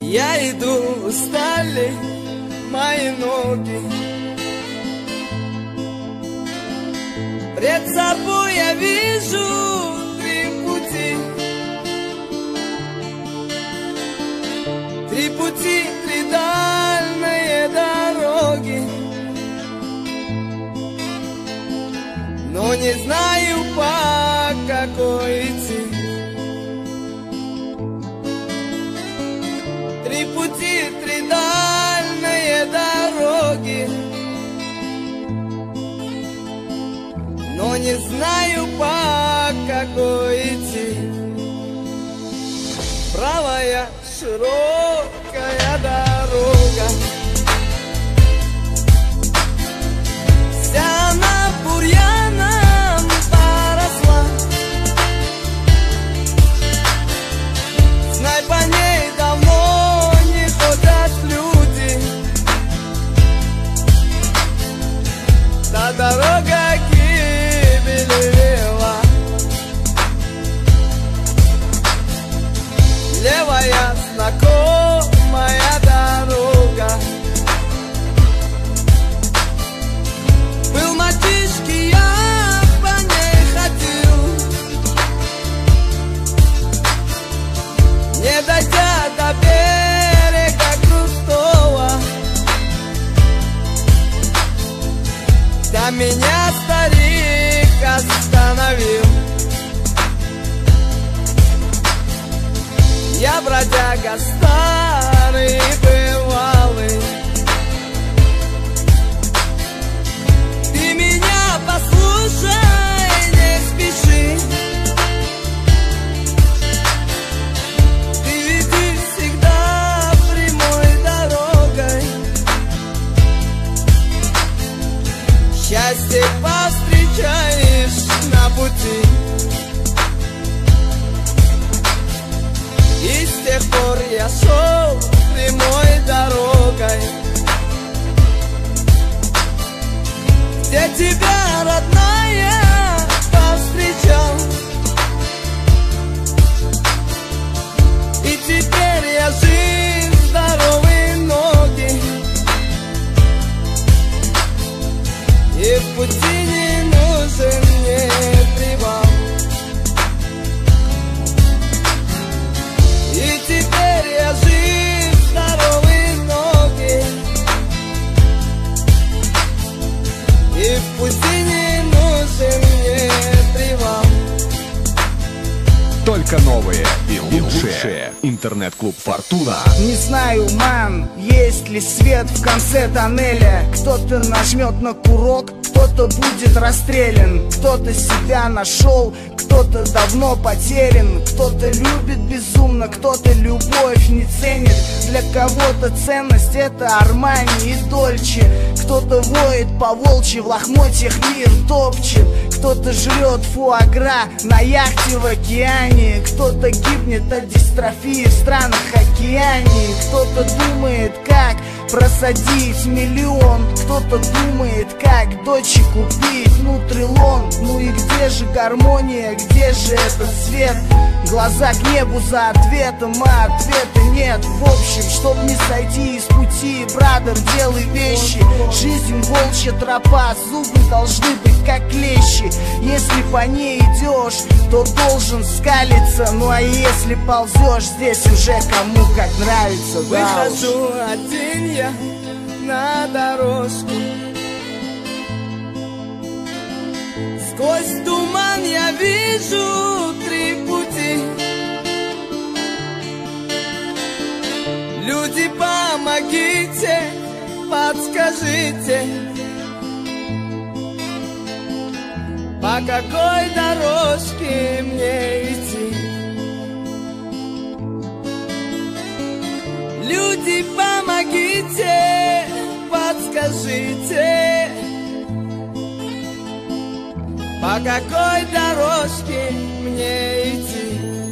Я иду, устали мои ноги. Пред собой я вижу три пути. Три пути, три дальние дороги. Но не знаю, по какой идти. Три пути, три дальние дороги. Но не знаю, по какой идти. Правая широкая дорога, вся она бурьяном поросла. Знай, по ней давно не ходят люди. Та дорога гибели вела. Левая знакомая дорога. Был мальчишки, я по ней ходил. Не дойдя до берега крутого, да меня старик остановил. Я бродяга старый и бывалый. Ты меня послушай, не спеши. Ты веди всегда прямой дорогой. Счастье повстречаешь на пути. И с тех пор я шел прямой дорогой, где тебя, родная, повстречал. И теперь я жив, здоровые ноги, и в пути не нужен мне привал. И теперь я жив, здоровые ноги, и в пути не нужен мне привал. Только новые и лучшие. Интернет-клуб «Фортуна». Не знаю, ман, есть ли свет в конце тоннеля. Кто-то нажмет на курок, кто-то будет расстрелян. Кто-то себя нашел, кто-то давно потерян. Кто-то любит безумно, кто-то любовь не ценит. Для кого-то ценность — это Армани и Дольче. Кто-то воет по волчьи, в лохмотьях мир топчет. Кто-то жрет фуагра на яхте в океане. Кто-то гибнет от дистрофии в странах Океании. Кто-то думает, как просадить миллион. Кто-то думает, как дочек купить нутрилон. Ну и где же гармония, где же этот свет? Глаза к небу за ответом, а ответа нет. В общем, чтоб не сойти из пути, брадер, делай вещи. Жизнь волчья тропа, зубы должны быть как клещи. Если по ней идешь, то должен скалиться. Ну а если ползешь, здесь уже кому как нравится. Да уж. Выхожу один я на дорожку. Сквозь туман я вижу три пути. Люди, помогите, подскажите, по какой дорожке мне идти. Люди, помогите, подскажите, по какой дорожке мне идти.